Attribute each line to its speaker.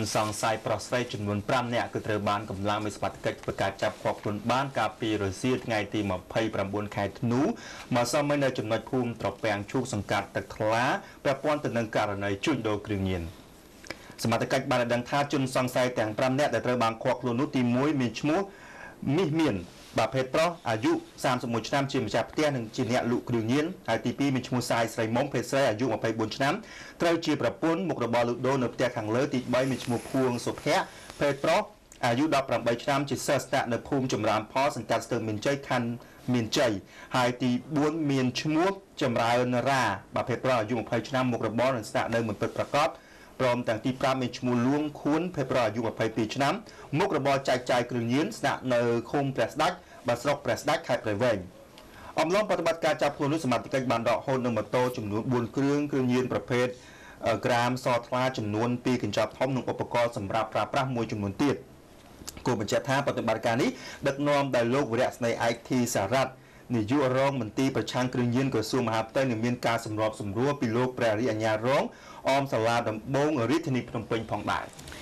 Speaker 1: សង្ស័យប្រស្រីចំនួន5នាក់គឺត្រូវបានកម្លាំងមេស្វត្ថកិច្ចប្រកាសចាប់ឃាត់ខ្លួនបានកាលពីរសៀលថ្ងៃទី29ខែធ្នូមកសមមិញនៅចំណុចភូមិត្រពាំងឈូកសង្កាត់ទឹកថ្លាពាក់ព័ន្ធទៅនឹងករណីជួញដូរគ្រឿងញៀនសមត្ថកិច្ចបានដឹងថាជនសង្ស័យទាំង5នាក់ដែលត្រូវបានឃាត់ខ្លួននោះទី1មានឈ្មោះមាសមានបាភេទប្រុសអាយុ31ឆ្នាំជាម្ចាស់ផ្ទះនិងជាអ្នកលក់គ្រឿងញៀនហើយទី2មានឈ្មោះសាយស្រីមុំភេទស្រីអាយុ24ឆ្នាំត្រូវជាប្រពន្ធមុខរបរលក់ដូរនៅផ្ទះខាងលើទី3មានឈ្មោះភួងសុភ័ក្រភេទប្រុសអាយុ18ឆ្នាំជាសិស្សស្នាក់នៅភូមិចម្រើនផលសង្កាត់ស្ទឹងមានជ័យខណ្ឌមានជ័យហើយទី4មានឈ្មោះចម្រើនរ៉ាបាភេទប្រុសអាយុ20ឆ្នាំមុខរបរនិងស្នាក់នៅមិនពិតប្រាកដព្រមទាំងទី5មានឈ្មោះលួងខួនភេទប្រុសអាយុ22ឆ្នាំមុខរបរចែកចាយគ្រឿងញៀនស្នាក់នៅឃុំព្រះស្ដេចបាទស្រុកព្រះស្ដេចខេត្តព្រៃវែងអំឡុងប្រតិបត្តិការចាប់ខ្លួននោះសមត្ថកិច្ចបានដកហូតនៅម៉ូតូចំនួន4គ្រឿងញៀនប្រភេទក្រាមសថ្លាចំនួន2កញ្ចប់ធំនិងឧបករណ៍សម្រាប់ប្រើប្រាស់មួយចំនួនទៀតគួរបញ្ជាក់ថាប្រតិបត្តិការនេះដឹកនាំដោយលោកវរៈស្នេហ៍ឯកធីសារ៉ាត់នាយករងមន្ត្រីប្រឆាំងគ្រឿងញៀនក្រសួងមហាផ្ទៃនឹងមានការសម្របសម្រួលពីលោកព្រះរាជអាជ្ញារងអមសាលាដំបងរាជធានីភ្នំពេញផងដែរ